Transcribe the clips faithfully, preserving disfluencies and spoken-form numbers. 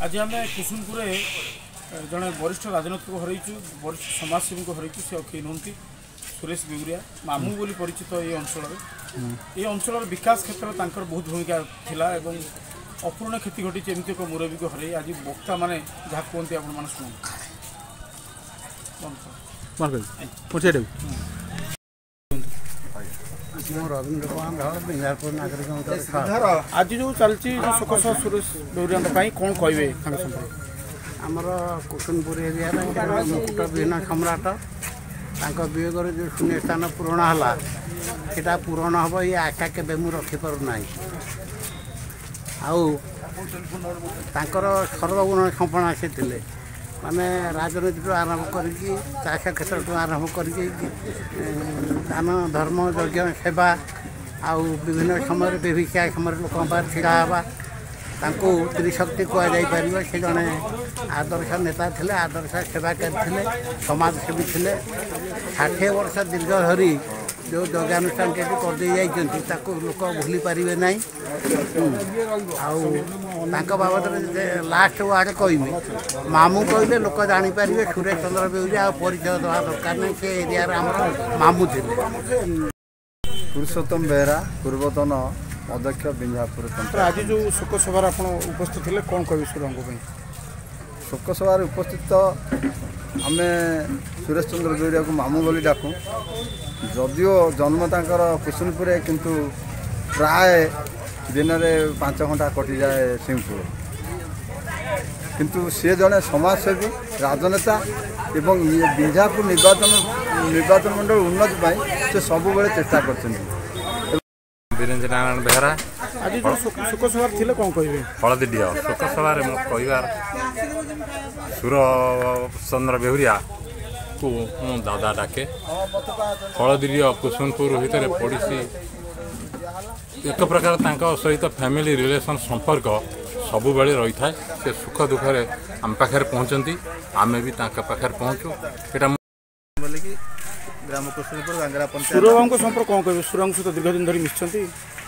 आज आम कुसुमपुर जड़े वरिष्ठ राजनीतिक हरईचु वरिष्ठ समाजसेवी को हरईचु से अखी नुहति सुरेश बेगुरिया मामू बोली परिचित ये अंचल ये अंचल विकास क्षेत्र में बहुत भूमिका थिला एवं अपूर्ण क्षति घटी एमती एक मुरबी को हरई आज वक्ता मैंने जहाँ कहते आप शुणु आज जो चलती सुखस सुरेश बेगुरिया कौन कहे आमर कुसुमपुर एरिया मुकुट विहीन सम्राट वियोग जो शून्य स्थान पूरण है सीटा पूरण हम ये आशा के मुझे रखिपारना आर सर्वगुण संपन्न से माने राजनीति आरंभ करिकी चाष क्षेत्र आरंभ करिकी दान धर्म यज्ञ सेवा आउ विभिन्न समय विभिक्षा समय लोक छिड़ा हवा त्रिशक्ति कहुपर से जड़े आदर्श नेता थे आदर्श सेवाकारी थे समाजसेवी थे षाठिए वर्ष दीर्घ धरी जो जगानुष्ठान के कर दे जाती लोक भूली पारे ना आउ बाबद लास्ट वार्ड कह मामू कहले लोक जापर सुरेश चंद्र बेगुरिया परिचय दवा दरकार नहीं से एरिया मामू थे पुरुषोत्तम बेहरा पूर्वतन अध्यक्ष बिंझापुर। आज जो शोक सभार आप उपस्थित थे कौन कह सुरंग शोक सभार उपस्थित आम सुरेश चंद्र बेगुरिया को मामू बोली डाकू जदिओ जन्म तांकर कुसुमपुर किंतु प्राय दिन में पांच घंटा कटि जाए सिंहपुर किंतु सी जड़े समाजसेवी राजनेता एवं बिंझापुर निर्वाचन निर्वाचन मंडल उन्नति से सब बेले चेष्टा कर वीरेन्द्र नारायण बेहरा आज जो शोक सभार थे कौन कहे हलदी डीह शोक सभार मो कहार सुरेश चंद्र बेगुरिया को मु दादा डाके हलदी डीह कुसुमपुर भितर पड़ी एक प्रकार सहित फैमिली रिलेशन संपर्क सबु बेले रही था से सुख दुखे आम पाखे पहुँचती आम भी पाखे पहुँचू यहाँ ग्राम कुसुमपुर गांगरा पंचायत सुरबाबू को संपर्क कौन कहे सुरंग सहित दीर्घ दिन धरी मिशंती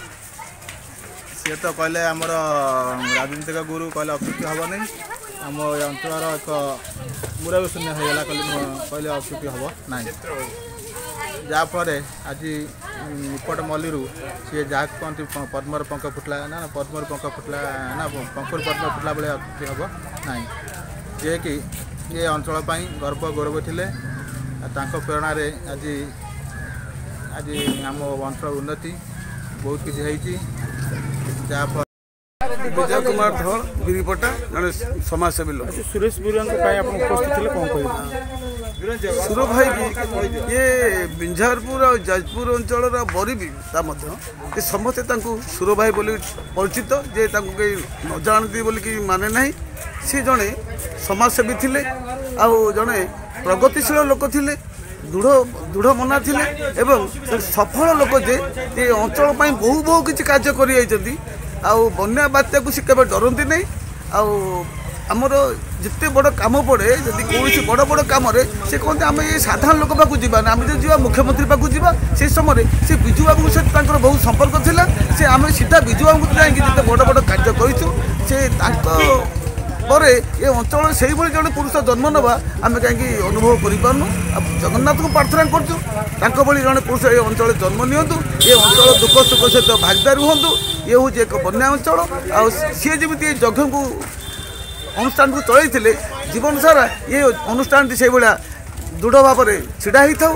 सी तो कहले आमर राजनीतिक गुरु कहले अत्युक्ति हम नहीं आम अंचल एक मुरबी शून्य होगा कहले अत्युक्ति हम ना जहाँफल आज निपट मल्ली सी जहाँ कहते पद्मर पंख फुटला ना पद्मर पंख फुटला ना पंखर पद्म फुटला बेले अत्युक्ति हम ना जे कि ये अंचल गर्व गौरव थे प्रेरणा आज आज आम अंचल उन्नति बहुत किसी जहाँफल विजय कुमार धल गिरीपटा जड़े समाजसेवी लोग सुरेश बेगुरिया उपस्थित थे कौन कहे सुर भाई ये बिंझारपुर और जाजपुर अंचल बरीबी ये समस्ते सुर भाई बोली परिचित जे कहीं न जानती बोलिकी माने ना सी जड़े समाजसेवी थे आउ जड़े प्रगतिशील लोक थे दृढ़ दृढ़ मना थे एवं सफल लोक जे ये अंचल बहु बहु किसी कार्य कर बन्या बात्या को सी केवल डरती नहीं आमर जिते बड़ कम पड़े जदि कौन बड़ बड़ कम से कहते आम ये साधारण लोक पाक जाना आम जो जा मुख्यमंत्री पाक जा से समय से विजु बाबू सहित बहुत संपर्क था से आम सीधा विजु बाबू जाते बड़ बड़ कार्य कर पर ये अंचल से जड़े पुरुष जन्म नवा आम कहीं अनुभव करूँ जगन्नाथ को प्रार्थना करूँ जड़े पुरुष ये अंचल जन्म नियंतु ये अंचल दुख सुख सहित भागीदार हूँ ये हूँ एक बन्या अंचल आ सी जमी यज्ञ को अनुष्ठान को चलते जीवन सारा ये अनुष्ठान से भाया दृढ़ भाव में ढड़ा ही था।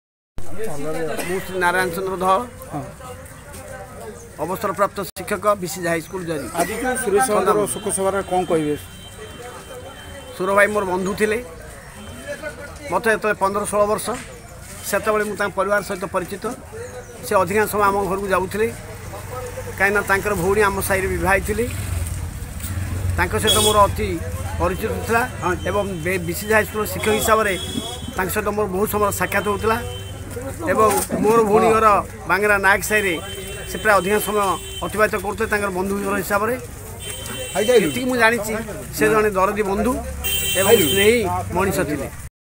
नारायण चंद्र धल अवसर प्राप्त शिक्षक बीसीज हाईस्कूल जरी आज जो सुरेश शोक सभा कौन कहे सुर भाई मोर बंधु थे मत जो पंद्रह षोल वर्ष से परिवार सहित परिचित से अधिकांश समय आम घर को जाऊे कहीं भौणी आम साई बहुत थी सहित मोर अति परिचित था एवं बीसीज हाईस्कूल शिक्षक हिसाब से सहित मोर बहुत समय साक्षात होता एवं मोर भौणी घर बांगरा नायक साई से प्राय अधिकांश समय अतिबाहित करते बंधु हिसाब से ये मुझे जानी से जड़े दरदी बंधु एवं स्नेही मनीष थे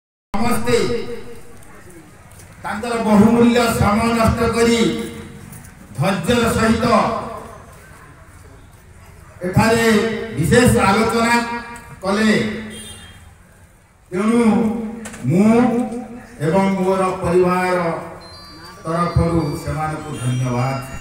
बहुमूल्य समय नष्ट करी धैर्य सहित एठारे विशेष आलोचना कले तेणु मु एवं मोर परिवार तरफ से धन्यवाद।